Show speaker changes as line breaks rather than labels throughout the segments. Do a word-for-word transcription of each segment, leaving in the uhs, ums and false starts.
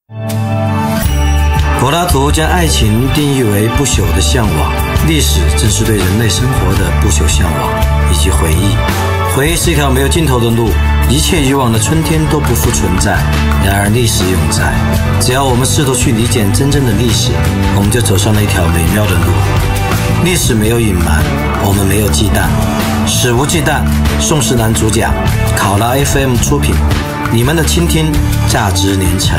柏拉图将爱情定义为不朽的向往，历史正是对人类生活的不朽向往以及回忆。回忆是一条没有尽头的路，一切以往的春天都不复存在，然而历史永在。只要我们试图去理解真正的历史，我们就走上了一条美妙的路。历史没有隐瞒，我们没有忌惮，史无忌惮。宋氏男主讲，考拉 F M 出品，你们的倾听价值连城。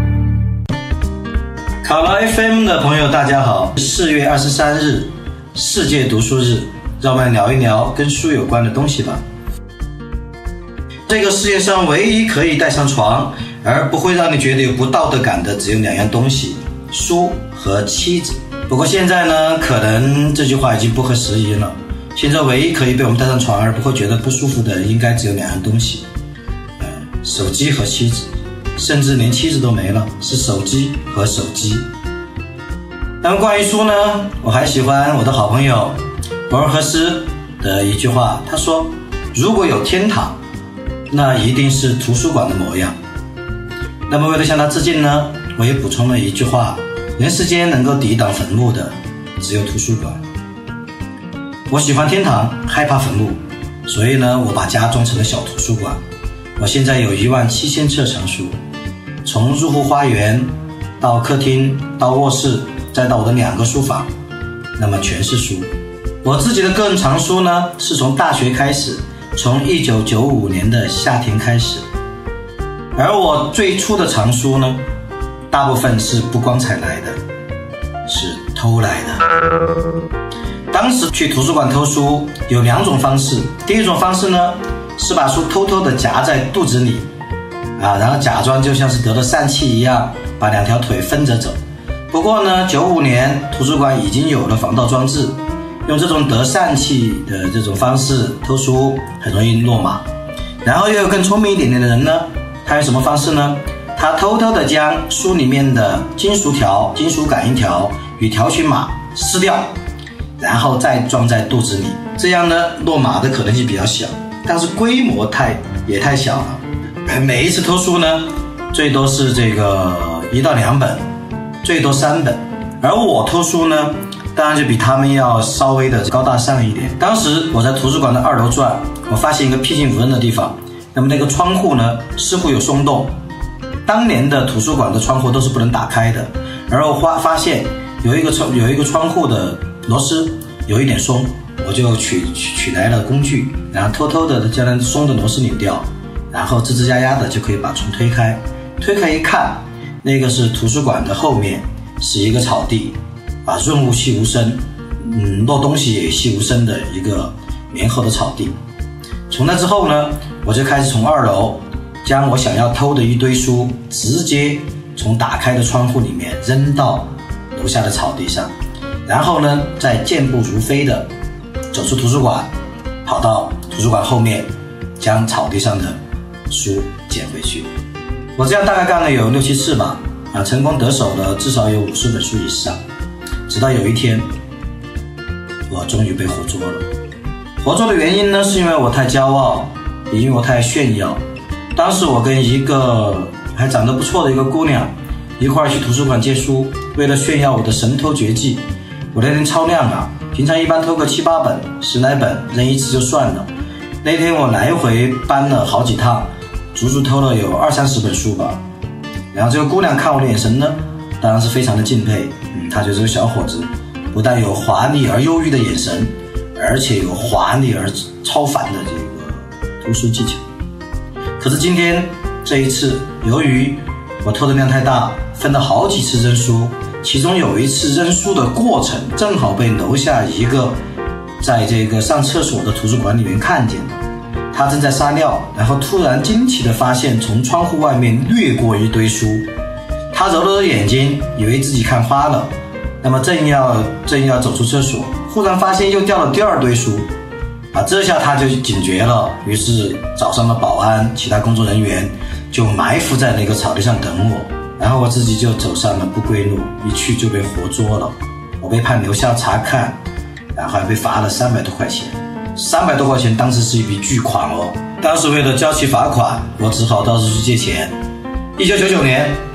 考拉 F M 的朋友大家好，四月二十三日世界读书日，让我们聊一聊跟书有关的东西吧。这个世界上唯一可以带上床而不会让你觉得有不道德感的只有两样东西，书和妻子。不过现在呢，可能这句话已经不合时宜了。现在唯一可以被我们带上床而不会觉得不舒服的应该只有两样东西，呃，手机和妻子，甚至连妻子都没了，是手机和手机。那么关于书呢，我还喜欢我的好朋友博尔赫斯的一句话，他说如果有天堂，那一定是图书馆的模样。那么为了向他致敬呢，我也补充了一句话，人世间能够抵挡坟墓的只有图书馆。我喜欢天堂，害怕坟墓，所以呢，我把家装成了小图书馆。我现在有一万七千册藏书，从入户花园到客厅到卧室再到我的两个书房，那么全是书。我自己的个人藏书呢，是从大学开始，从一九九五年的夏天开始。而我最初的藏书呢，大部分是不光彩来的，是偷来的。当时去图书馆偷书有两种方式，第一种方式呢，是把书偷偷地夹在肚子里啊，然后假装就像是得了疝气一样，把两条腿分着走。不过呢，九五年图书馆已经有了防盗装置，用这种得疝气的这种方式偷书很容易落马。然后又有更聪明一点点的人呢，他用什么方式呢？他偷偷地将书里面的金属条、金属感应条与条形码撕掉，然后再装在肚子里，这样呢，落马的可能性比较小，但是规模太也太小了。每一次偷书呢，最多是这个一到两本，最多三本。而我偷书呢，当然就比他们要稍微的高大上一点。当时我在图书馆的二楼转，我发现一个僻静无人的地方，那么那个窗户呢，似乎有松动。当年的图书馆的窗户都是不能打开的，而我发发现有一个窗有一个窗户的螺丝有一点松，我就取取取来了工具，然后偷偷的将那松的螺丝拧掉，然后吱吱呀呀的就可以把窗推开。推开一看，那个是图书馆的后面是一个草地，啊，润物细无声，嗯，落东西也细无声的一个绵厚的草地。从那之后呢，我就开始从二楼将我想要偷的一堆书直接从打开的窗户里面扔到楼下的草地上，然后呢，再健步如飞的走出图书馆，跑到图书馆后面，将草地上的书捡回去。我这样大概干了有六七次吧，啊，成功得手了至少有五十本书以上。直到有一天，我终于被活捉了。活捉的原因呢，是因为我太骄傲，也因为我太炫耀。当时我跟一个还长得不错的一个姑娘一块儿去图书馆借书，为了炫耀我的神偷绝技，我那天超量啊，平常一般偷个七八本、十来本，扔一次就算了。那天我来回搬了好几趟，足足偷了有二三十本书吧。然后这个姑娘看我的眼神呢，当然是非常的敬佩。嗯，她觉得这个小伙子不但有华丽而忧郁的眼神，而且有华丽而超凡的这个读书技巧。可是今天这一次，由于我偷的量太大，分了好几次扔书，其中有一次扔书的过程正好被楼下一个在这个上厕所的图书馆里面看见了。他正在撒尿，然后突然惊奇地发现从窗户外面掠过一堆书，他揉了揉眼睛，以为自己看花了，那么正要正要走出厕所，忽然发现又掉了第二堆书啊，这下他就警觉了，于是找上了保安，其他工作人员就埋伏在那个草地上等我，然后我自己就走上了不归路，一去就被活捉了。我被判留校察看，然后还被罚了三百多块钱。三百多块钱当时是一笔巨款哦。当时为了交齐罚款，我只好到处去借钱。一九九九年，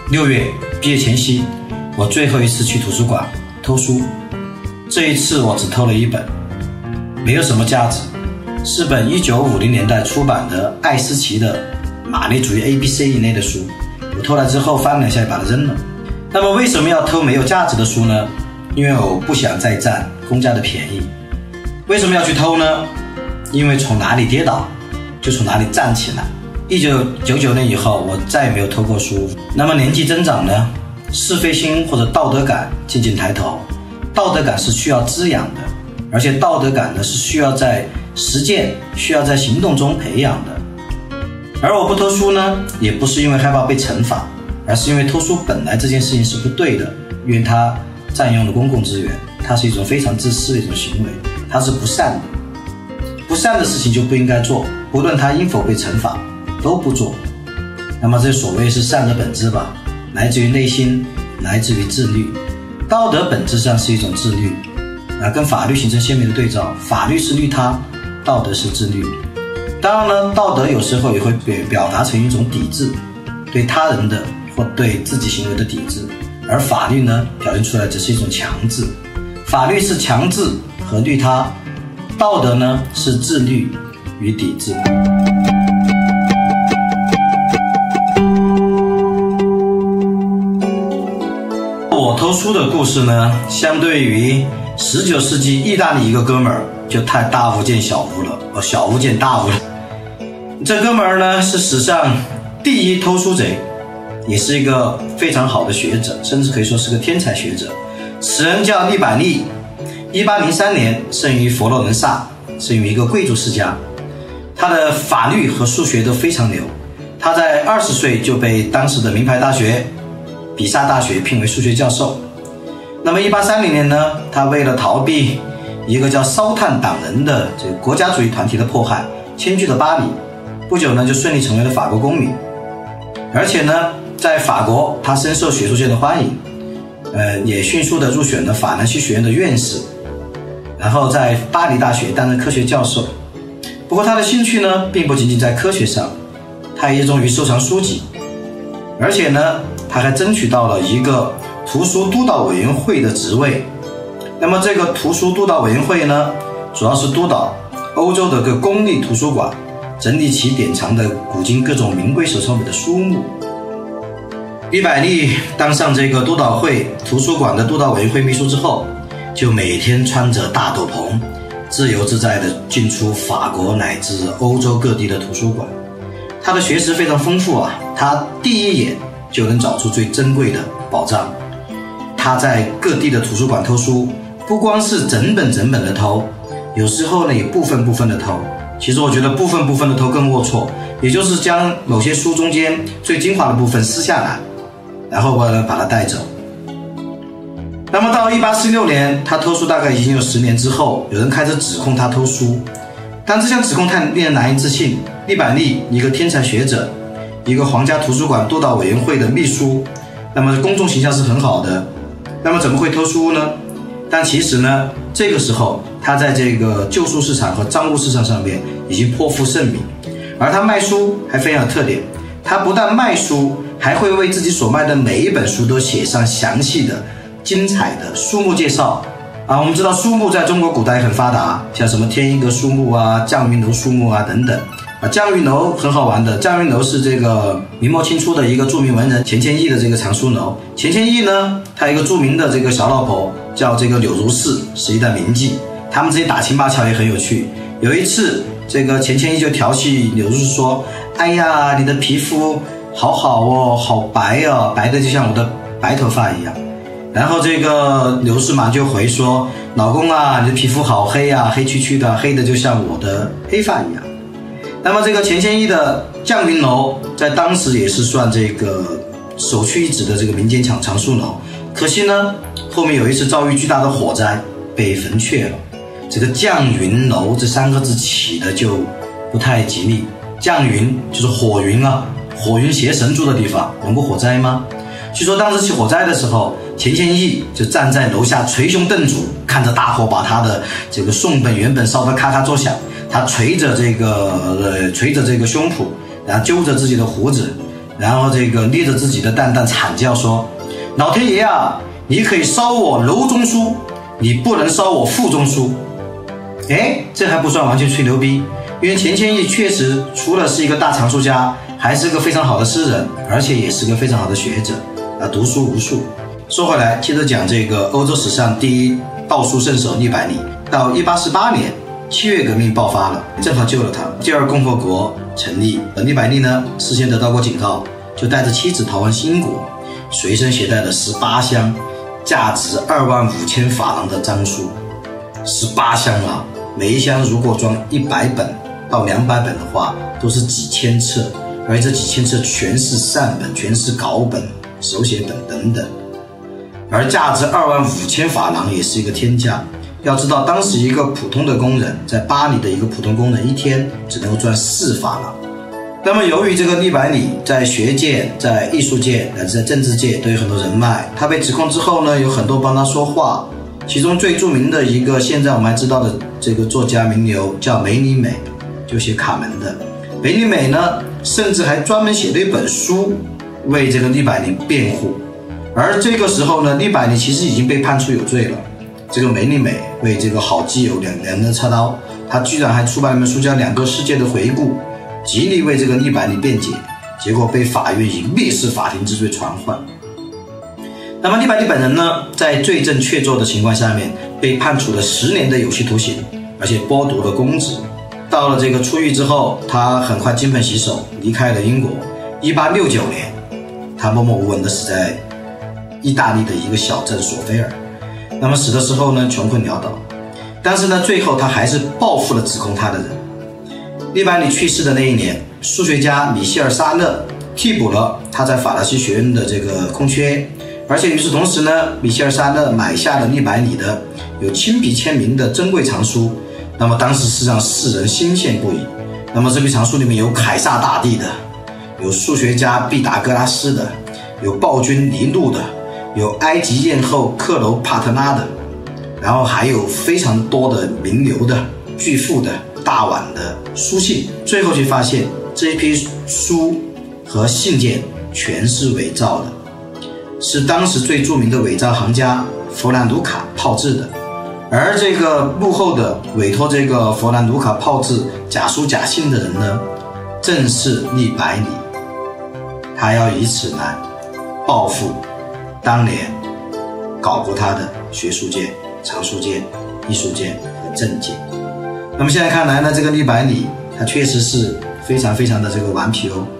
六月毕业前夕，我最后一次去图书馆偷书。这一次我只偷了一本，没有什么价值，是本一九五零年代出版的艾思奇的马列主义 A B C 一类的书。我偷来之后翻了一下，把它扔了。那么为什么要偷没有价值的书呢？因为我不想再占公家的便宜。为什么要去偷呢？因为从哪里跌倒就从哪里站起来。一九九九年以后，我再也没有偷过书。那么年纪增长呢，是非心或者道德感渐渐抬头。道德感是需要滋养的，而且道德感呢是需要在实践、需要在行动中培养的。而我不偷书呢，也不是因为害怕被惩罚，而是因为偷书本来这件事情是不对的，因为它占用了公共资源，它是一种非常自私的一种行为，它是不善的。不善的事情就不应该做，不论它应否被惩罚，都不做。那么这所谓是善的本质吧，来自于内心，来自于自律。道德本质上是一种自律，啊，跟法律形成鲜明的对照。法律是律他，道德是自律。当然呢，道德有时候也会表达成一种抵制，对他人的或对自己行为的抵制，而法律呢，表现出来只是一种强制。法律是强制和律他，道德呢是自律与抵制。我偷书的故事呢，相对于十九世纪意大利一个哥们儿就太大巫见小巫了，哦，小巫见大巫了。这哥们儿呢是史上第一偷书贼，也是一个非常好的学者，甚至可以说是个天才学者。此人叫利百利，一八零三年生于佛罗伦萨，生于一个贵族世家。他的法律和数学都非常牛，他在二十岁就被当时的名牌大学比萨大学聘为数学教授。那么一八三零年呢，他为了逃避一个叫烧炭党人的这个国家主义团体的迫害，迁居了巴黎。不久呢，就顺利成为了法国公民。而且呢，在法国他深受学术界的欢迎，呃，也迅速的入选了法兰西学院的院士，然后在巴黎大学担任科学教授。不过他的兴趣呢，并不仅仅在科学上，他也热衷于收藏书籍，而且呢，他还争取到了一个图书督导委员会的职位。那么这个图书督导委员会呢，主要是督导欧洲的各公立图书馆整理其典藏的古今各种名贵手抄本的书目。利百利当上这个督导会图书馆的督导委员会秘书之后，就每天穿着大斗篷，自由自在地进出法国乃至欧洲各地的图书馆。他的学识非常丰富啊，他第一眼就能找出最珍贵的宝藏。他在各地的图书馆偷书，不光是整本整本的偷，有时候呢也部分部分的偷。其实我觉得部分部分的偷更龌龊，也就是将某些书中间最精华的部分撕下来，然后呢把它带走。那么到一八四六年，他偷书大概已经有十年之后，有人开始指控他偷书，但这项指控太令人难以置信。利百利一个天才学者，一个皇家图书馆督导委员会的秘书，那么公众形象是很好的，那么怎么会偷书呢？但其实呢，这个时候他在这个旧书市场和赃物市场上面已经颇负盛名，而他卖书还非常有特点，他不但卖书，还会为自己所卖的每一本书都写上详细的精彩的书目介绍啊。我们知道书目在中国古代很发达，像什么天一阁书目啊、绛云楼书目啊等等啊。绛云楼很好玩的，绛云楼是这个明末清初的一个著名文人钱谦益的这个藏书楼。钱谦益呢，他有一个著名的这个小老婆叫这个柳如是，是一代名妓，他们之间打情骂俏也很有趣。有一次，这个钱谦益就调戏柳如是说：“哎呀，你的皮肤好好哦，好白哦，白的就像我的白头发一样。”然后这个柳如是马上就回说：“老公啊，你的皮肤好黑啊，黑黢黢的，黑的就像我的黑发一样。”那么这个钱谦益的绛云楼在当时也是算这个首屈一指的这个民间藏藏书楼，可惜呢，后面有一次遭遇巨大的火灾，被焚却了。这个绛云楼这三个字起的就不太吉利，绛云就是火云啊，火云邪神住的地方，有过火灾吗？据说当时起火灾的时候，钱谦益就站在楼下捶胸顿足，看着大火把他的这个宋本原本烧得咔咔作响，他捶着这个呃捶着这个胸脯，然后揪着自己的胡子， 然后这个捏着自己的蛋蛋惨叫说：老天爷啊，你可以烧我楼中书，你不能烧我腹中书。哎，这还不算完全吹牛逼，因为钱谦益确实除了是一个大藏书家，还是个非常好的诗人，而且也是个非常好的学者啊，读书无数。说回来，接着讲这个欧洲史上第一道书圣手利百里。到一八四八年，七月革命爆发了，正好救了他。第二共和国成立，利百利呢事先得到过警告，就带着妻子逃往新国，随身携带了十八箱价值二万五千法郎的章书。十八箱啊，每一箱如果装一百本到两百本的话，都是几千册，而这几千册全是善本，全是稿本、手写本等等。而价值二万五千法郎也是一个天价。要知道，当时一个普通的工人，在巴黎的一个普通工人，一天只能够赚四法郎。那么，由于这个利百里在学界、在艺术界乃至在政治界都有很多人脉，他被指控之后呢，有很多帮他说话。其中最著名的一个，现在我们还知道的这个作家名流叫梅里美，就写卡门的。梅里美呢，甚至还专门写了一本书为这个利百里辩护。而这个时候呢，利百里其实已经被判处有罪了。这个梅里美为这个好基友两两刃插刀，他居然还出版了一本书叫《两个世界的回顾》，极力为这个利百里辩解，结果被法院以蔑视法庭之罪传唤。那么利百里本人呢，在罪证确凿的情况下面，被判处了十年的有期徒刑，而且剥夺了公职。到了这个出狱之后，他很快金盆洗手，离开了英国。一八六九年，他默默无闻的死在意大利的一个小镇索菲尔。那么死的时候呢，穷困潦倒，但是呢，最后他还是报复了指控他的人。利百里去世的那一年，数学家米歇尔·沙勒替补了他在法兰西学院的这个空缺，而且与此同时呢，米歇尔·沙勒买下了利百里的有亲笔签名的珍贵藏书。那么当时是让世人欣羡不已。那么这批藏书里面有凯撒大帝的，有数学家毕达哥拉斯的，有暴君尼禄的，有埃及艳后克罗帕特拉的，然后还有非常多的名流的、巨富的、大腕的书信。最后却发现这一批书和信件全是伪造的，是当时最著名的伪造行家弗兰卢卡炮制的。而这个幕后的委托这个弗兰卢卡炮制假书假信的人呢，正是利百里。他要以此来报复当年搞过他的学术界、藏书界、艺术界和政界。那么现在看来呢，这个利百里他确实是非常非常的这个顽皮哦。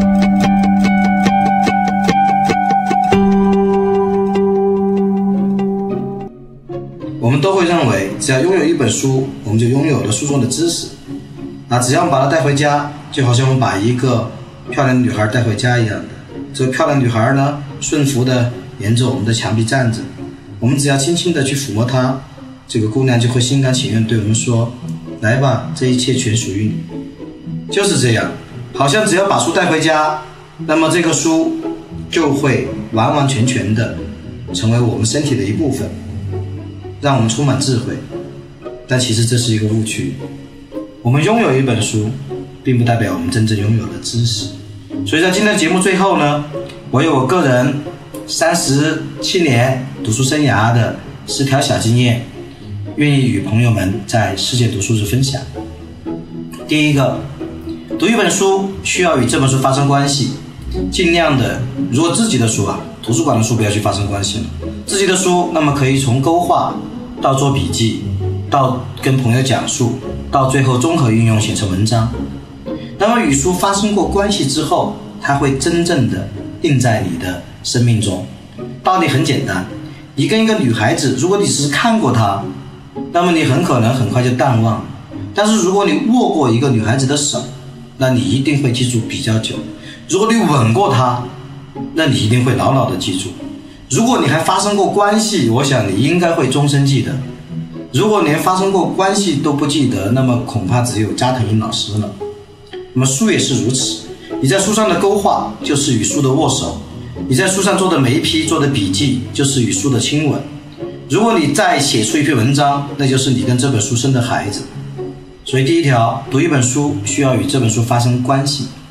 我们都会认为，只要拥有一本书，我们就拥有了书中的知识。那只要我们把它带回家，就好像我们把一个漂亮的女孩带回家一样的。这个漂亮女孩呢，顺服的沿着我们的墙壁站着，我们只要轻轻的去抚摸她，这个姑娘就会心甘情愿对我们说：来吧，这一切全属于你。就是这样，好像只要把书带回家，那么这个书就会完完全全的成为我们身体的一部分，让我们充满智慧。但其实这是一个误区，我们拥有一本书并不代表我们真正拥有的知识。所以在今天的节目最后呢，我有我个人三十七年读书生涯的十条小经验，愿意与朋友们在世界读书日分享。第一个，读一本书需要与这本书发生关系，尽量的，如果自己的书啊，图书馆的书不要去发生关系了。自己的书，那么可以从勾画到做笔记，到跟朋友讲述，到最后综合运用写成文章。那么与书发生过关系之后，它会真正的印在你的生命中。道理很简单，你跟一个女孩子，如果你只是看过她，那么你很可能很快就淡忘。但是如果你握过一个女孩子的手，那你一定会记住比较久。如果你吻过她，那你一定会牢牢的记住。如果你还发生过关系，我想你应该会终身记得。如果连发生过关系都不记得，那么恐怕只有加藤鹰老师了。那么书也是如此，你在书上的勾画就是与书的握手，你在书上做的每一批做的笔记就是与书的亲吻。如果你再写出一篇文章，那就是你跟这本书生的孩子。所以第一条，读一本书需要与这本书发生关系。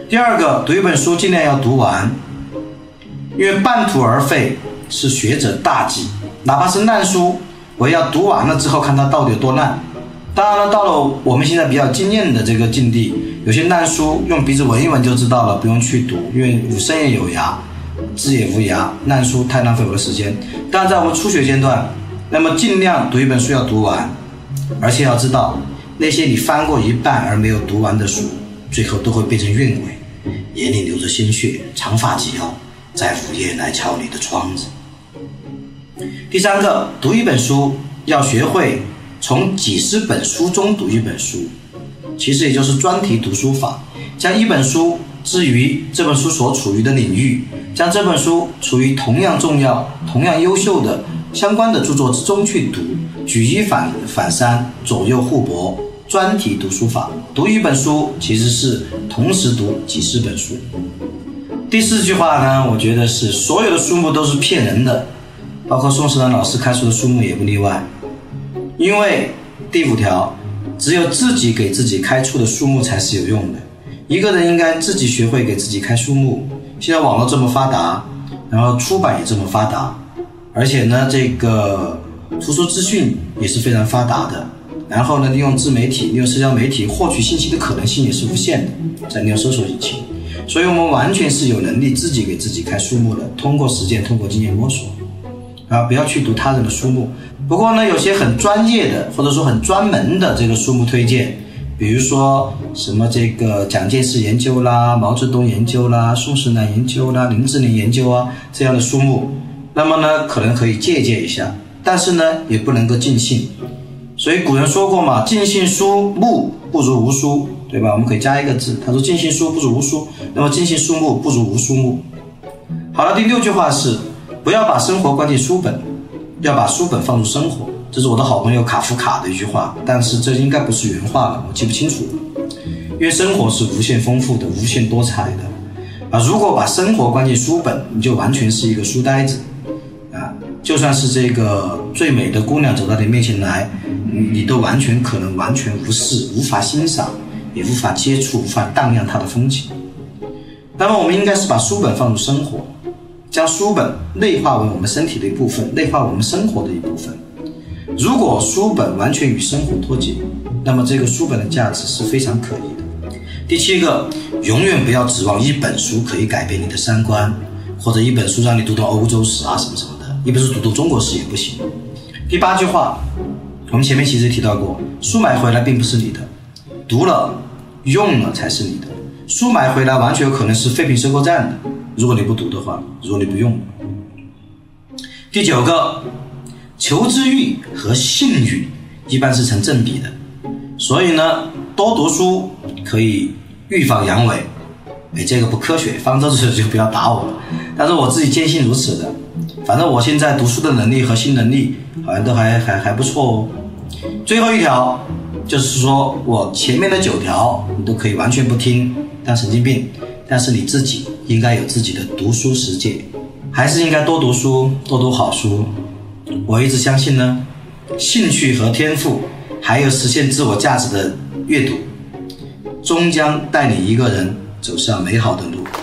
第二个，读一本书尽量要读完，因为半途而废是学者大忌，哪怕是烂书，我也要读完了之后看它到底有多烂。当然了，到了我们现在比较经验的这个境地，有些烂书用鼻子闻一闻就知道了，不用去读，因为吾生也有涯，知也无涯，烂书太浪费我的时间。但在我们初学阶段，那么尽量读一本书要读完，而且要知道那些你翻过一半而没有读完的书，最后都会变成韵味，眼里流着鲜血，长发及腰，在午夜来敲你的窗子。第三个，读一本书要学会从几十本书中读一本书，其实也就是专题读书法，将一本书置于这本书所处于的领域，将这本书处于同样重要、同样优秀的相关的著作之中去读，举一反反三，左右互搏，专题读书法。读一本书其实是同时读几十本书。第四句话呢，我觉得是所有的书目都是骗人的，包括宋世兰老师开出的书目也不例外。因为第五条，只有自己给自己开出的书目才是有用的。一个人应该自己学会给自己开书目。现在网络这么发达，然后出版也这么发达，而且呢，这个图书资讯也是非常发达的。然后呢，利用自媒体、利用社交媒体获取信息的可能性也是无限的，在利用搜索引擎。所以我们完全是有能力自己给自己开书目的，通过实践，通过经验摸索。啊，不要去读他人的书目。不过呢，有些很专业的或者说很专门的这个书目推荐，比如说什么这个蒋介石研究啦、毛泽东研究啦、宋世兰研究啦、林志玲研究啊这样的书目，那么呢可能可以借鉴一下，但是呢也不能够尽信。所以古人说过嘛，尽信书目不如无书，对吧？我们可以加一个字，他说尽信书不如无书，那么尽信书目不如无书目。好了，第六句话是不要把生活关进书本，要把书本放入生活。这是我的好朋友卡夫卡的一句话，但是这应该不是原话了，我记不清楚了。因为生活是无限丰富的，无限多彩的啊！如果把生活关进书本，你就完全是一个书呆子啊！就算是这个最美的姑娘走到你面前来，你都完全可能完全无视，无法欣赏，也无法接触，无法荡漾它的风情。那么我们应该是把书本放入生活，将书本内化为我们身体的一部分，内化为我们生活的一部分。如果书本完全与生活脱节，那么这个书本的价值是非常可疑的。第七个，永远不要指望一本书可以改变你的三观，或者一本书让你读懂欧洲史啊什么什么的，一本书读懂中国史也不行。第八句话，我们前面其实提到过，书买回来并不是你的，读了用了才是你的。书买回来完全有可能是废品收购站的，如果你不读的话，如果你不用。第九个，求知欲和性欲一般是成正比的，所以呢，多读书可以预防阳痿。哎，这个不科学，方舟子就不要打我了。但是我自己坚信如此的，反正我现在读书的能力和新能力好像都还还还不错哦。最后一条就是说，我前面的九条你都可以完全不听，当神经病，但是你自己应该有自己的读书实践，还是应该多读书，多读好书。我一直相信呢，兴趣和天赋，还有实现自我价值的阅读，终将带你一个人走上美好的路。